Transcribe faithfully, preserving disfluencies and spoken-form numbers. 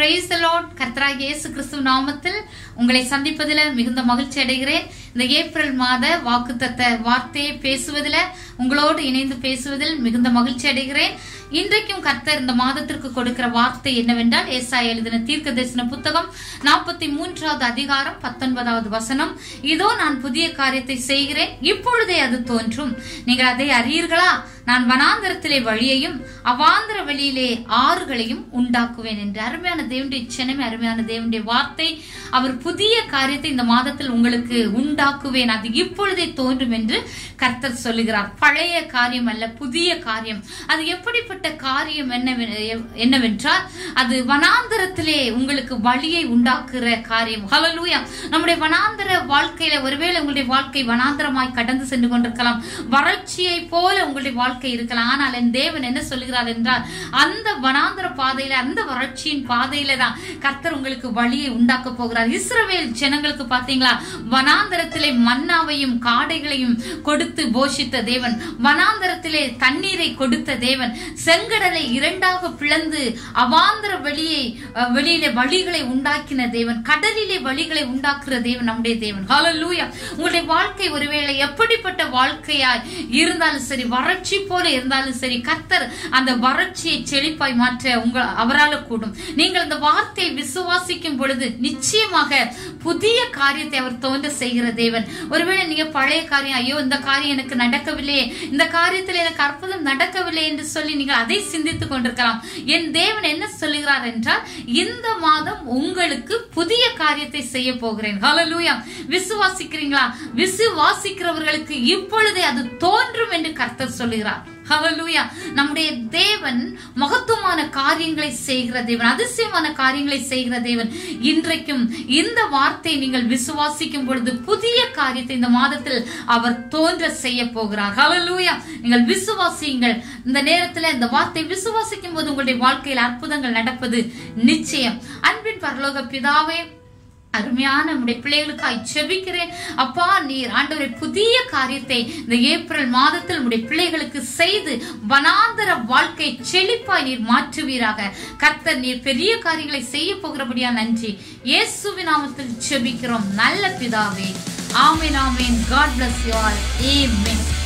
Praise the Lord. கர்த்தராகிய இயேசு கிறிஸ்துவின் நாமத்தில் உங்களை சந்திப்பதில் மிகுந்த மகிழ்ச்சி அடைகிறேன். இந்த ஏப்ரல் மாத வாக்குத்தத்த வார்த்தையை பேசுவதில் உங்களோடு இணைந்து பேசுவதில் மிகுந்த மகிழ்ச்சி அடைகிறேன். இன்றைக்கும் கர்த்தர் இந்த மாதத்திற்கு கொடுக்கிற வார்த்தை என்னவென்றால் ஏசாயா எழுதின தீர்க்க தரிசன புத்தகம் நாற்பத்தி மூன்றாவது அதிகாரம் பத்தொன்பதாவது வசனம். இதோ நான் புதிய காரியத்தை செய்கிறேன், இப்பொழுதே அது தோன்றும், நீங்கள் அதை அறியீர்களா? நான் வனாந்தரத்திலே வழியையும் அவாந்தர வழியிலே ஆறுகளையும் உண்டாக்குவேன் என்று. அருமையான தேவனுடைய சின்னமே, அருமையான தேவனுடைய வார்த்தை. அவர் புதிய காரியத்தை இந்த மாதத்தில் உங்களுக்கு உண்டாக்குவேன், அது இப்பொழுதே தோன்றும் என்று கர்த்தர் சொல்லுகிறார். பழைய காரியம் அல்ல, புதிய காரியம். அது எப்படிப்பட்ட காரியம் என்னவென்றால் அது வனாந்தரத்திலே உங்களுக்கு வழியை உண்டாக்குற காரியம். ஹல்லேலூயா. நம்முடைய வனாந்தர வாழ்க்கையில ஒருவேளை உங்களுடைய வாழ்க்கை வனாந்தரமாய் கடந்து சென்று கொண்டிருக்கலாம், வறட்சியை போல உங்களுடைய வாழ்க்கை இருக்கலாம். ஆனால் என் தேவன் என்ன சொல்லுகிறார் என்றால் அந்த வனாந்தர பாதையில, அந்த வறட்சியின் பாதையில தான் கர்த்தர் உங்களுக்கு வழியை உண்டாக்க போகிறார். இஸ்ரவேல் ஜனங்களுக்கு பாத்தீங்களா, வனாந்தரத்திலே மன்னாவையும் காடைகளையும் கொடுத்து போஷித்த தேவன், வனாந்தரத்திலே தண்ணீரை கொடுத்த தேவன், செங்கடலை இரண்டாக பிளந்து அவாந்தர வெளியை வெளியிலே வழிகளை உண்டாக்கின தேவன், கடலிலே வழிகளை உண்டாக்குற தேவன் நம்முடைய தேவன். ஹல்லேலூயா. உங்களுடைய வாழ்க்கை ஒருவேளை எப்படிப்பட்ட வாழ்க்கையாய் இருந்தாலும் சரி, வறட்சி போல இருந்தாலும் சரி, கர்த்தர் அந்த வறட்சியை செழிப்பாய் மாற்ற உங்க அவரால் கூடும். நீங்கள் இந்த வார்த்தையை விசுவாசிக்கும் பொழுது நிச்சயமாக புதிய காரியத்தை அவர் தோன்ற செய்கிற தேவன். ஒருவேளை நீங்க பழைய காரியம், ஐயோ இந்த காரியம் எனக்கு நடக்கவில்லையே, இந்த காரியத்தில் எனக்கு அற்புதம் நடக்கவில்லை என்று சொல்லி நீங்கள் அதை சிந்தித்துக் கொண்டிருக்கலாம். என் தேவன் என்ன சொல்லுகிறார் என்றால் இந்த மாதம் உங்களுக்கு புதிய காரியத்தை செய்ய போகிறேன். ஹல்லேலூயா. விசுவாசிக்கிறீங்களா? விசுவாசிக்கிறவர்களுக்கு இப்பொழுதே அது தோன்றும் என்று கர்த்தர் சொல்லுகிறார். ஹல்லேலூயா. நம்முடைய தேவன் மகத்துவமான காரியங்களை செய்கிற தேவன், அதிசயமான காரியங்களை செய்கிற தேவன். இன்றைக்கும் இந்த வார்த்தை நீங்கள் விசுவாசிக்கும் பொழுது புதிய காரியத்தை இந்த மாதத்தில் அவர் தோன்ற செய்ய போகிறார். ஹல்லேலூயா. நீங்கள் விசுவாசியுங்கள். இந்த நேரத்தில் இந்த வார்த்தை விசுவாசிக்கும் போது உங்களுடைய வாழ்க்கையில் அற்புதங்கள் நடப்பது நிச்சயம். அன்பின் பரலோக பிதாவே, அருமையான நம்முடைய பிள்ளைகளுக்காய் ஜெபிக்கிறேன். அப்பா, நீர் ஆண்டவரே புதிய காரியத்தை இந்த ஏப்ரல் மாதத்தில் நம்முடைய பிள்ளைகளுக்கு செய்து வனாந்தர வாழ்க்கை செழிப்பாய் நீர் மாற்றுவீராக. கர்த்தர் நீர் பெரிய காரியங்களை செய்ய போகிறபடியா நன்றி. இயேசுவின் நாமத்தில் ஜெபிக்கிறோம் நல்ல பிதாவே. ஆமென், ஆமென். God bless you all. Amen.